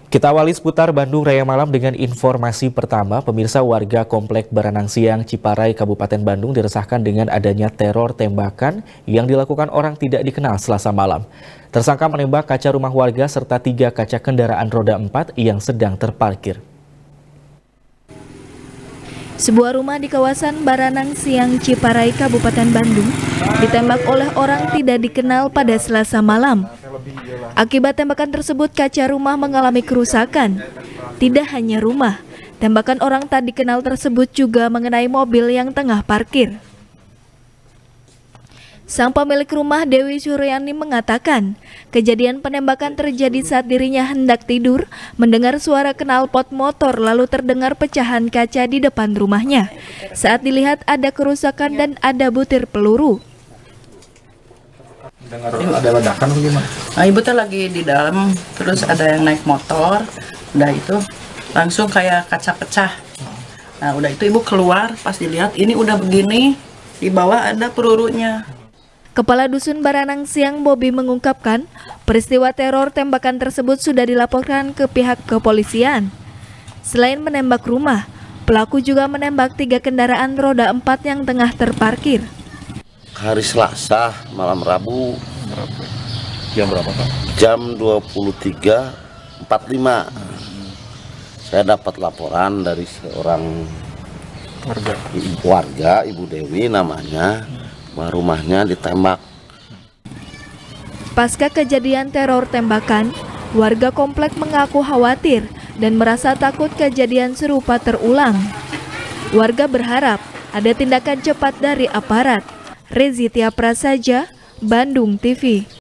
Kita awali seputar Bandung Raya Malam dengan informasi pertama. Pemirsa, warga Komplek Baranang Siang, Ciparai, Kabupaten Bandung diresahkan dengan adanya teror tembakan yang dilakukan orang tidak dikenal Selasa malam. Tersangka menembak kaca rumah warga serta 3 kaca kendaraan roda 4 yang sedang terparkir. Sebuah rumah di kawasan Baranang Siang, Ciparai, Kabupaten Bandung ditembak oleh orang tidak dikenal pada Selasa malam. Akibat tembakan tersebut, kaca rumah mengalami kerusakan. Tidak hanya rumah, tembakan orang tak dikenal tersebut juga mengenai mobil yang tengah parkir. Sang pemilik rumah, Dewi Suryani, mengatakan kejadian penembakan terjadi saat dirinya hendak tidur, mendengar suara knalpot motor lalu terdengar pecahan kaca di depan rumahnya. Saat dilihat ada kerusakan dan ada butir peluru. Dengar ada ledakan bagaimana? Nah, ibu tuh lagi di dalam, terus ada yang naik motor, udah itu langsung kayak kaca pecah. Nah, udah itu ibu keluar, pas dilihat ini udah begini, di bawah ada pelurunya. Kepala Dusun Baranang Siang, Bobi, mengungkapkan peristiwa teror tembakan tersebut sudah dilaporkan ke pihak kepolisian. Selain menembak rumah, pelaku juga menembak 3 kendaraan roda 4 yang tengah terparkir. Hari Selasa malam Rabu. Jam berapa, Pak? Jam 23.45. Saya dapat laporan dari seorang warga, Ibu Dewi namanya, bahwa rumahnya ditembak. Pasca kejadian teror tembakan, warga komplek mengaku khawatir dan merasa takut kejadian serupa terulang. Warga berharap ada tindakan cepat dari aparat. Rezi Tia Prasaja, Bandung TV.